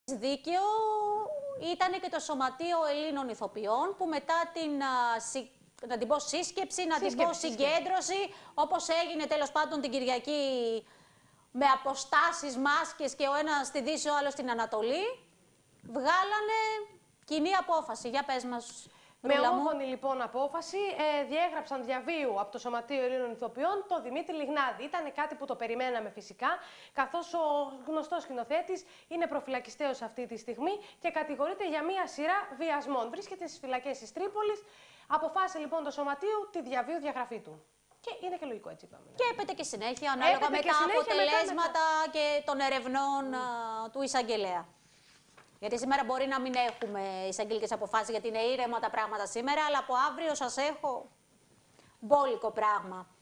Δίκαιο ήταν και το Σωματείο Ελλήνων Ηθοποιών που μετά την, να την πω σύσκεψη, να την πω συγκέντρωση, όπως έγινε τέλος πάντων την Κυριακή με αποστάσεις, μάσκες και ο ένας στη Δύση, ο άλλος στην Ανατολή, βγάλανε κοινή απόφαση. Για πες μας. Με ομόφωνη λοιπόν απόφαση διέγραψαν διαβίου από το Σωματείο Ελλήνων Ηθοποιών το Δημήτρη Λιγνάδη. Ήταν κάτι που το περιμέναμε φυσικά, καθώς ο γνωστός σκηνοθέτης είναι προφυλακιστέος αυτή τη στιγμή και κατηγορείται για μία σειρά βιασμών. Βρίσκεται στις φυλακές της Τρίπολης. Αποφάσισε λοιπόν το Σωματείο τη διαβίου διαγραφή του. Και είναι και λογικό, έτσι είπαμε. Και έπεται και συνέχεια ανάλογα με τα αποτελέσματα και των ερευνών του εισαγγελέα. Γιατί σήμερα μπορεί να μην έχουμε εισαγγελικές αποφάσεις, γιατί είναι ήρεμα τα πράγματα σήμερα, αλλά από αύριο σας έχω μπόλικο πράγμα.